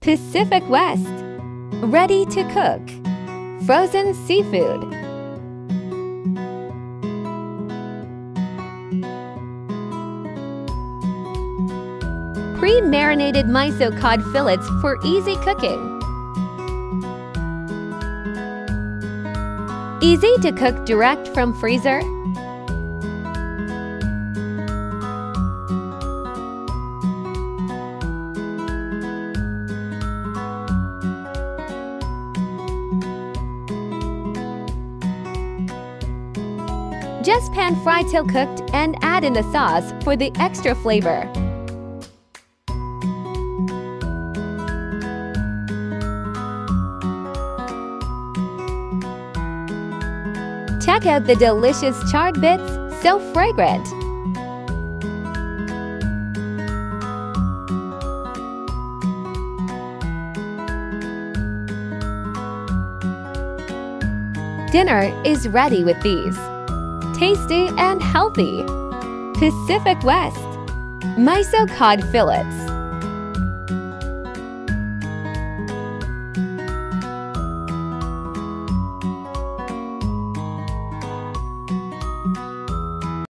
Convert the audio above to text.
Pacific West. Ready to cook. Frozen seafood. Pre-marinated miso cod fillets for easy cooking. Easy to cook direct from freezer. Just pan fry till cooked and add in the sauce for the extra flavor. Check out the delicious charred bits, so fragrant. Dinner is ready with these. Tasty and healthy. Pacific West. Miso Cod Fillets.